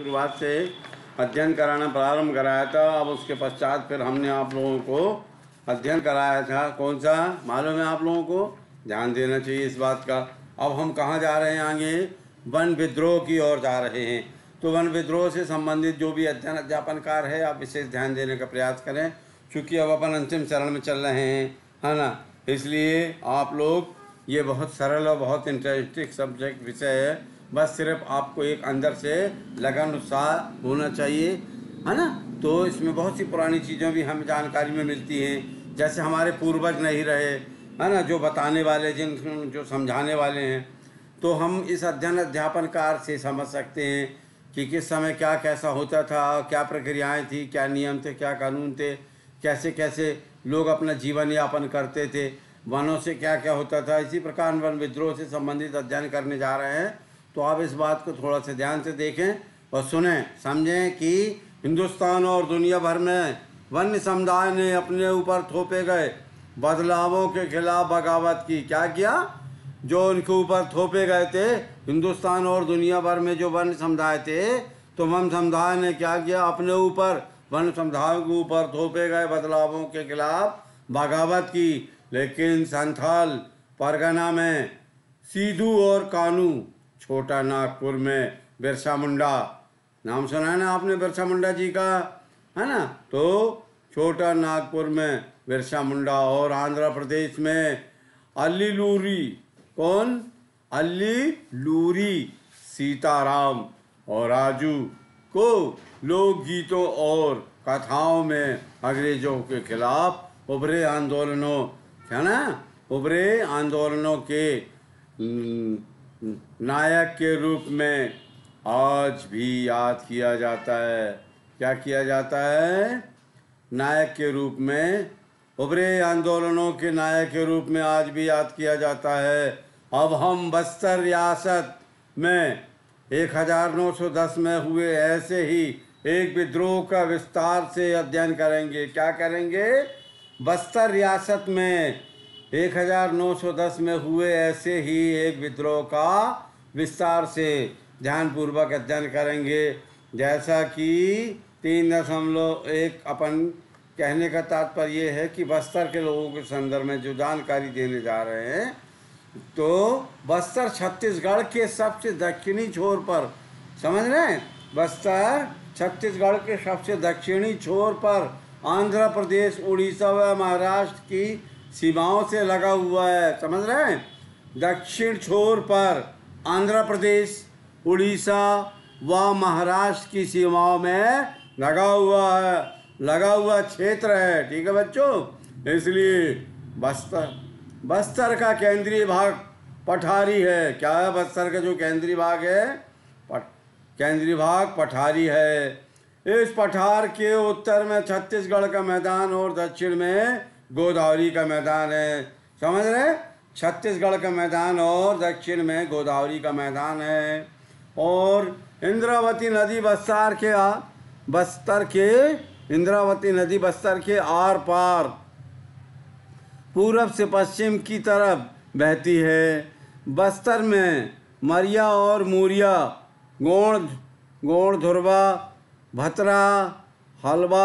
शुरुआत से अध्ययन कराना प्रारंभ कराया था। अब उसके पश्चात फिर हमने आप लोगों को अध्ययन कराया था। कौन सा मालूम है आप लोगों को? ध्यान देना चाहिए इस बात का। अब हम कहाँ जा रहे हैं? आगे वन विद्रोह की ओर जा रहे हैं। तो वन विद्रोह से संबंधित जो भी अध्ययन अध्यापन कार्य है, आप विशेष ध्यान देने का प्रयास करें, क्योंकि अब अपन अंतिम चरण में चल रहे हैं, है ना। इसलिए आप लोग, ये बहुत सरल और बहुत इंटरेस्टिंग सब्जेक्ट विषय है। बस सिर्फ आपको एक अंदर से लगन उत्साह होना चाहिए, है ना। तो इसमें बहुत सी पुरानी चीज़ें भी हमें जानकारी में मिलती हैं, जैसे हमारे पूर्वज नहीं रहे, है ना, जो बताने वाले, जो समझाने वाले हैं। तो हम इस अध्ययन अध्यापन कार्य से समझ सकते हैं कि किस समय क्या कैसा होता था, क्या प्रक्रियाएं थी, क्या नियम थे, क्या कानून थे, कैसे कैसे लोग अपना जीवन यापन करते थे, वनों से क्या क्या होता था। इसी प्रकार वन विद्रोह से संबंधित अध्ययन करने जा रहे हैं। तो आप इस बात को थोड़ा सा ध्यान से देखें और सुनें, समझें कि हिंदुस्तान और दुनिया भर में वन्य समुदाय ने अपने ऊपर थोपे गए बदलावों के खिलाफ बगावत की। क्या किया? जो उनके ऊपर थोपे गए थे, हिंदुस्तान और दुनिया भर में जो वन्य समुदाय थे, तो वन समुदाय ने क्या किया? अपने ऊपर, वन समुदाय के ऊपर थोपे गए बदलावों के खिलाफ बगावत की। लेकिन संथाल परगना में सीधू और कानू, छोटा नागपुर में बिरसा मुंडा, नाम सुना है ना आपने बिरसा मुंडा जी का, है ना। तो छोटा नागपुर में बिरसा मुंडा और आंध्र प्रदेश में अल्लीलूरी, कौन? अल्लीलूरी सीताराम और राजू को लोकगीतों और कथाओं में अंग्रेजों के खिलाफ उभरे आंदोलनों, क्या ना, उभरे आंदोलनों के नायक के रूप में आज भी याद किया जाता है। क्या किया जाता है? नायक के रूप में, उभरे आंदोलनों के नायक के रूप में आज भी याद किया जाता है। अब हम बस्तर रियासत में 1910 में हुए ऐसे ही एक विद्रोह का विस्तार से अध्ययन करेंगे। क्या करेंगे? बस्तर रियासत में 1910 में हुए ऐसे ही एक विद्रोह का विस्तार से ध्यानपूर्वक अध्ययन करेंगे। जैसा कि 3.1 अपन कहने का तात्पर्य ये है कि बस्तर के लोगों के संदर्भ में जो जानकारी देने जा रहे हैं, तो बस्तर छत्तीसगढ़ के सबसे दक्षिणी छोर पर, समझ रहे हैं, बस्तर छत्तीसगढ़ के सबसे दक्षिणी छोर पर आंध्र प्रदेश, उड़ीसा व महाराष्ट्र की सीमाओं से लगा हुआ है। समझ रहे हैं? दक्षिण छोर पर आंध्र प्रदेश, उड़ीसा व महाराष्ट्र की सीमाओं में लगा हुआ क्षेत्र है। ठीक है बच्चों। इसलिए बस्तर का केंद्रीय भाग पठारी है। क्या है? बस्तर का जो केंद्रीय भाग है, केंद्रीय भाग पठारी है। इस पठार के उत्तर में छत्तीसगढ़ का मैदान और दक्षिण में गोदावरी का मैदान है। समझ रहे? छत्तीसगढ़ का मैदान और दक्षिण में गोदावरी का मैदान है। और इंद्रावती नदी इंद्रावती नदी बस्तर के आर पार पूरब से पश्चिम की तरफ बहती है। बस्तर में मरिया और मूरिया, गोंड धुरवा, भतरा, हलवा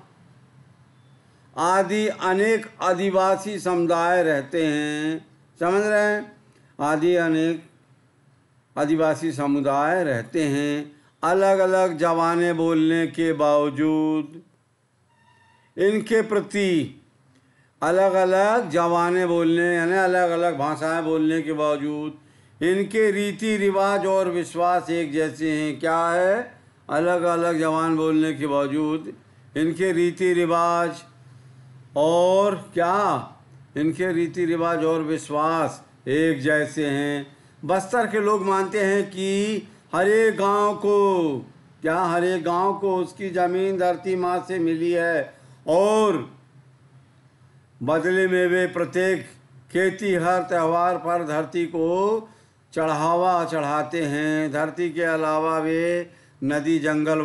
आदि अनेक आदिवासी समुदाय रहते हैं। समझ रहे हैं? आदि अनेक आदिवासी समुदाय रहते हैं। अलग अलग ज़बानें बोलने के बावजूद इनके प्रति, अलग अलग ज़बानें बोलने यानी अलग अलग भाषाएं बोलने के बावजूद इनके रीति रिवाज और विश्वास एक जैसे हैं। क्या है? अलग अलग ज़बान बोलने के बावजूद इनके रीति रिवाज और क्या, इनके रीति रिवाज और विश्वास एक जैसे हैं। बस्तर के लोग मानते हैं कि हर एक गांव को, क्या, हर एक गांव को उसकी ज़मीन धरती माँ से मिली है और बदले में वे प्रत्येक खेती हर त्यौहार पर धरती को चढ़ावा चढ़ाते हैं। धरती के अलावा वे नदी जंगल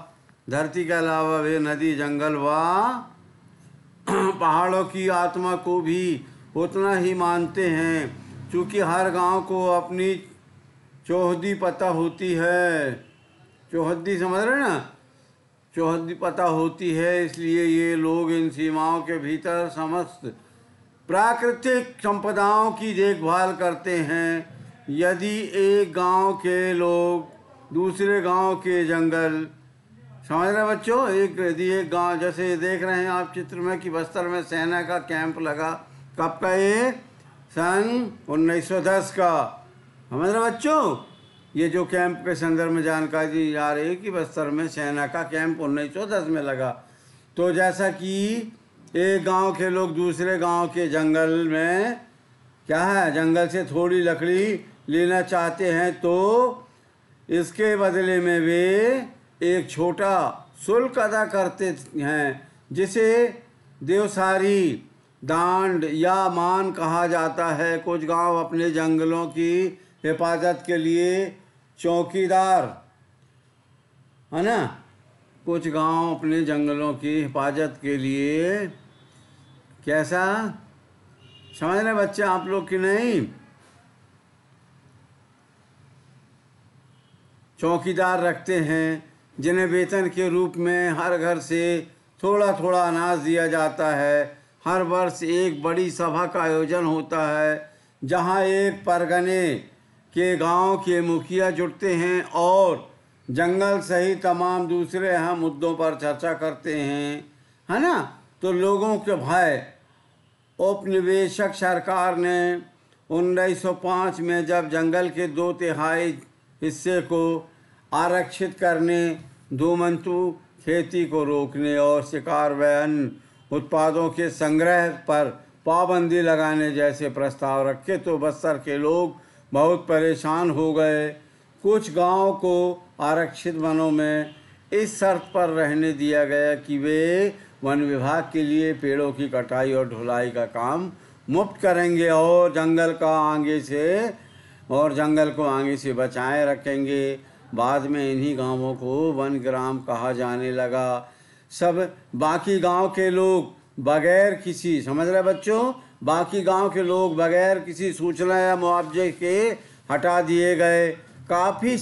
व पहाड़ों की आत्मा को भी उतना ही मानते हैं। चूँकि हर गांव को अपनी चौहदी पता होती है, चौहद्दी समझ रहे ना, चौहद्दी पता होती है, इसलिए ये लोग इन सीमाओं के भीतर समस्त प्राकृतिक संपदाओं की देखभाल करते हैं। यदि एक गांव के लोग दूसरे गांव के जंगल, समझ रहे बच्चों, यदि एक गांव, जैसे देख रहे हैं आप चित्र में कि बस्तर में सेना का कैंप लगा, कब का ये, सन 1910 का, समझ रहे बच्चों। ये जो कैंप के संदर्भ में जानकारी दी जा रही है कि बस्तर में सेना का कैंप 1910 में लगा। तो जैसा कि एक गांव के लोग दूसरे गांव के जंगल में क्या है, जंगल से थोड़ी लकड़ी लेना चाहते हैं, तो इसके बदले में वे एक छोटा शुल्क अदा करते हैं, जिसे देवसारी दांड या मान कहा जाता है। कुछ गांव अपने जंगलों की हिफाजत के लिए चौकीदार, है ना, कुछ गांव अपने जंगलों की हिफाजत के लिए कैसा, समझ रहे बच्चे आप लोग कि नहीं, चौकीदार रखते हैं, जिन्हें वेतन के रूप में हर घर से थोड़ा थोड़ा अनाज दिया जाता है। हर वर्ष एक बड़ी सभा का आयोजन होता है, जहां एक परगने के गांव के मुखिया जुटते हैं और जंगल सहित तमाम दूसरे अहम मुद्दों पर चर्चा करते हैं, है ना। तो लोगों के भय औपनिवेशिक सरकार ने 1905 में जब जंगल के 2/3 हिस्से को आरक्षित करने, धूमंतु खेती को रोकने और शिकार व अन्य उत्पादों के संग्रह पर पाबंदी लगाने जैसे प्रस्ताव रखे, तो बस्तर के लोग बहुत परेशान हो गए। कुछ गांवों को आरक्षित वनों में इस शर्त पर रहने दिया गया कि वे वन विभाग के लिए पेड़ों की कटाई और ढुलाई का काम मुफ्त करेंगे और जंगल को आगे से बचाए रखेंगे। बाद में इन्हीं गांवों को वन ग्राम कहा जाने लगा। सब बाकी गांव के लोग बगैर किसी, समझ रहे बच्चों, बाकी गांव के लोग बगैर किसी सूचना या मुआवजे के हटा दिए गए। काफ़ी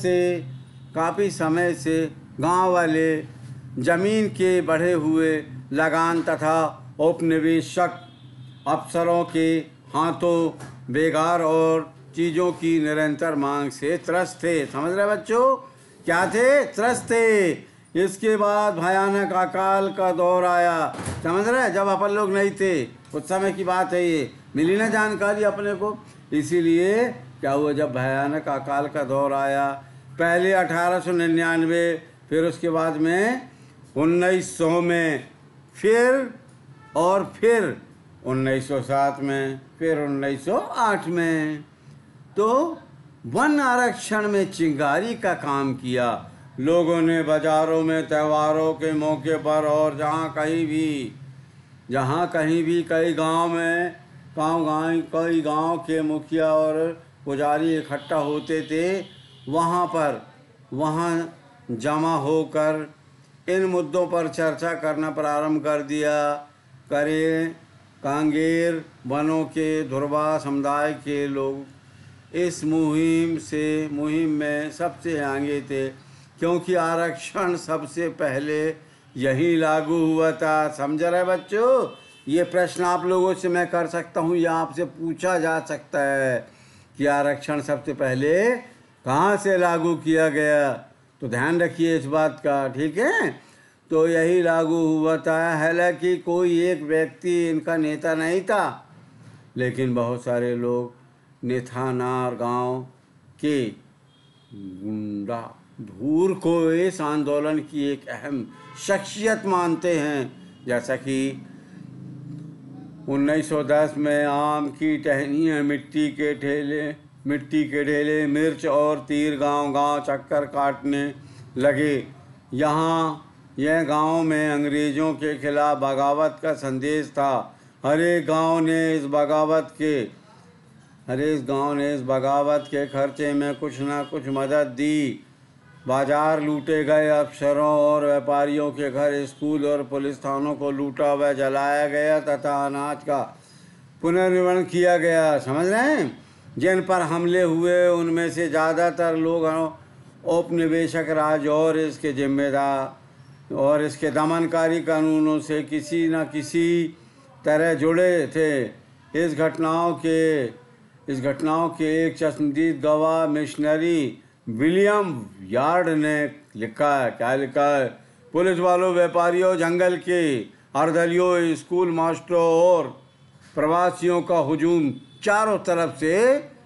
समय से गांव वाले जमीन के बढ़े हुए लगान तथा औपनिवेशिक अफसरों के हाथों बेगार और चीज़ों की निरंतर मांग से त्रस्त थे। समझ रहे बच्चों, क्या थे, त्रस्त थे। इसके बाद भयानक अकाल का दौर आया, समझ रहे, जब अपन लोग नहीं थे, उस समय की बात है, ये मिली ना जानकारी अपने को। इसीलिए क्या हुआ, जब भयानक अकाल का दौर आया, पहले 1899, फिर उसके बाद में 1900 में, फिर 1907 में, फिर 1908 में, तो वन आरक्षण में चिंगारी का काम किया। लोगों ने बाजारों में, त्योहारों के मौके पर और जहाँ कहीं भी कई गांव के मुखिया और पुजारी इकट्ठा होते थे, वहाँ जमा होकर इन मुद्दों पर चर्चा करना प्रारंभ कर दिया। कांगेर वनों के धुरवा समुदाय के लोग इस मुहिम में सबसे आगे थे, क्योंकि आरक्षण सबसे पहले यही लागू हुआ था। समझ रहे बच्चों, ये प्रश्न आप लोगों से मैं कर सकता हूँ या आपसे पूछा जा सकता है कि आरक्षण सबसे पहले कहाँ से लागू किया गया, तो ध्यान रखिए इस बात का, ठीक है। तो यही लागू हुआ था। हालांकि कोई एक व्यक्ति इनका नेता नहीं था, लेकिन बहुत सारे लोग नेथानार गांव के गुंडा धूर को इस आंदोलन की एक अहम शख्सियत मानते हैं। जैसा कि 1910 में आम की टहनियाँ, मिट्टी के ढेले, मिर्च और तीर गांव चक्कर काटने लगे। यह गांव में अंग्रेज़ों के खिलाफ बगावत का संदेश था। हर एक गांव ने इस बगावत के खर्चे में कुछ न कुछ मदद दी। बाजार लूटे गए, अफसरों और व्यापारियों के घर, स्कूल और पुलिस थानों को लूटा व जलाया गया तथा अनाज का पुनर्निर्माण किया गया। समझ रहे हैं, जिन पर हमले हुए उनमें से ज़्यादातर लोग औपनिवेशक राज और इसके जिम्मेदार और इसके दमनकारी कानूनों से किसी न किसी तरह जुड़े थे। इस घटनाओं के एक चश्मदीद गवाह मिशनरी विलियम यार्ड ने लिखा है। क्या लिखा है? पुलिस वालों, व्यापारियों, जंगल के अर्दलियों, स्कूल मास्टरों और प्रवासियों का हुजूम चारों तरफ से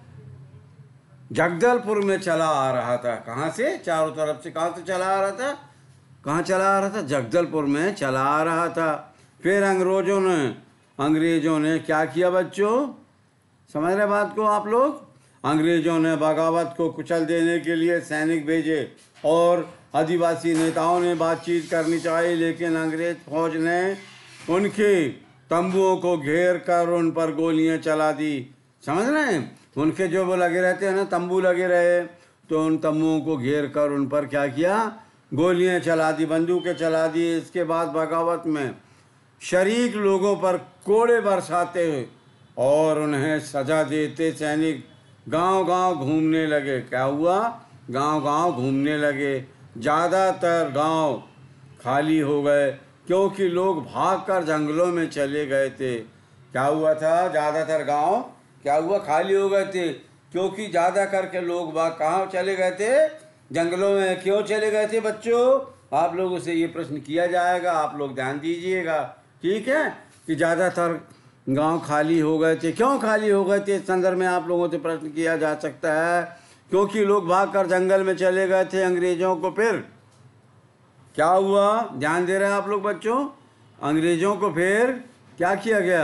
जगदलपुर में चला आ रहा था। कहाँ से? चारों तरफ से। कहाँ से चला आ रहा था? कहाँ चला आ रहा था? जगदलपुर में चला आ रहा था। फिर अंग्रेजों ने क्या किया बच्चों? समझ रहे बात को आप लोग? अंग्रेजों ने बगावत को कुचल देने के लिए सैनिक भेजे और आदिवासी नेताओं ने बातचीत करनी चाहिए, लेकिन अंग्रेज फौज ने उनके तंबुओं को घेर कर उन पर गोलियां चला दी। समझ रहे हैं? उनके जो वो लगे रहते हैं ना, तंबू लगे रहे, तो उन तंबुओं को घेर कर उन पर क्या किया? गोलियां चला दी, बंदूकें चला दी। इसके बाद बगावत में शरीक लोगों पर कोड़े बरसाते और उन्हें सजा देते सैनिक गांव-गांव घूमने लगे। क्या हुआ? गांव-गांव घूमने लगे। ज़्यादातर गांव खाली हो गए क्योंकि लोग भागकर जंगलों में चले गए थे। क्या हुआ था? ज़्यादातर गांव क्या हुआ? खाली हो गए थे क्योंकि ज़्यादा करके लोग बाग कहाँ चले गए थे? जंगलों में। क्यों चले गए थे बच्चों? आप लोगों से ये प्रश्न किया जाएगा, आप लोग ध्यान दीजिएगा, ठीक है? कि ज़्यादातर गांव खाली हो गए थे। क्यों खाली हो गए थे? इस संदर्भ में आप लोगों से प्रश्न किया जा सकता है। क्योंकि लोग भागकर जंगल में चले गए थे अंग्रेजों को। फिर क्या हुआ? ध्यान दे रहे हैं आप लोग बच्चों? अंग्रेजों को फिर क्या किया गया?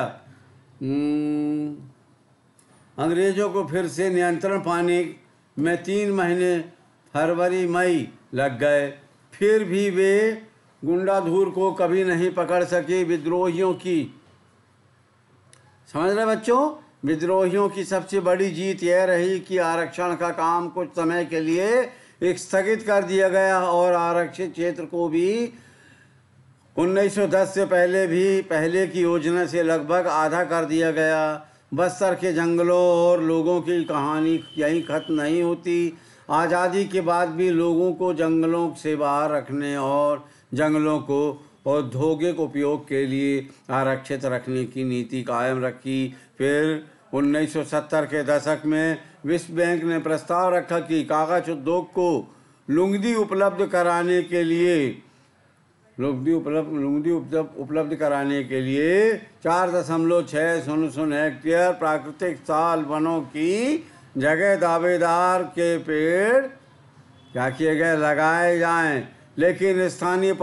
अंग्रेजों को फिर से नियंत्रण पाने में 3 महीने फरवरी मई लग गए। फिर भी वे गुंडाधूर को कभी नहीं पकड़ सके। विद्रोहियों की, समझ रहे बच्चों, विद्रोहियों की सबसे बड़ी जीत यह रही कि आरक्षण का काम कुछ समय के लिए स्थगित कर दिया गया और आरक्षित क्षेत्र को भी 1910 से पहले की योजना से लगभग आधा कर दिया गया। बस्तर के जंगलों और लोगों की कहानी यहीं खत्म नहीं होती। आज़ादी के बाद भी लोगों को जंगलों से बाहर रखने और जंगलों को औद्योगिक उपयोग के लिए आरक्षित रखने की नीति कायम रखी। फिर 1970 के दशक में विश्व बैंक ने प्रस्ताव रखा कि कागज उद्योग को लुगदी उपलब्ध कराने के लिए 4.600 हेक्टेयर प्राकृतिक साल वनों की जगह दावेदार के पेड़ क्या किए गए? लगाए जाएं। लेकिन स्थानीय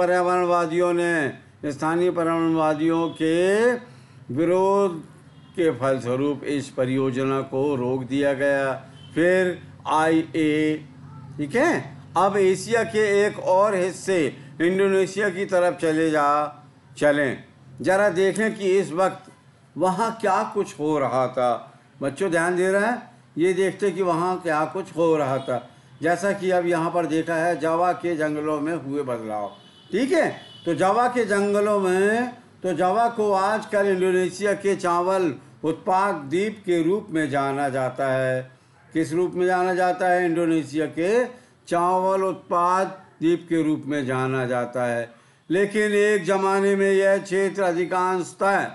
पर्यावरणवादियों के विरोध के फलस्वरूप इस परियोजना को रोक दिया गया। फिर ठीक है, अब एशिया के एक और हिस्से इंडोनेशिया की तरफ चलें, जरा देखें कि इस वक्त वहाँ क्या कुछ हो रहा था। बच्चों ध्यान दे रहे हैं? ये देखते कि वहाँ क्या कुछ हो रहा था। जैसा कि अब यहाँ पर देखा है, जावा के जंगलों में हुए बदलाव। ठीक है, तो जावा के जंगलों में, तो जावा को आजकल इंडोनेशिया के चावल उत्पाद द्वीप के रूप में जाना जाता है। किस रूप में जाना जाता है? इंडोनेशिया के चावल उत्पाद द्वीप के रूप में जाना जाता है। लेकिन एक ज़माने में यह क्षेत्र अधिकांशतः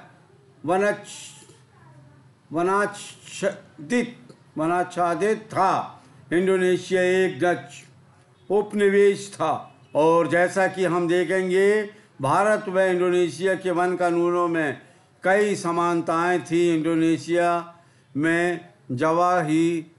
वनाच्छादित था। इंडोनेशिया एक डच उपनिवेश था और जैसा कि हम देखेंगे, भारत व इंडोनेशिया के वन कानूनों में कई समानताएं थी। इंडोनेशिया में जावा ही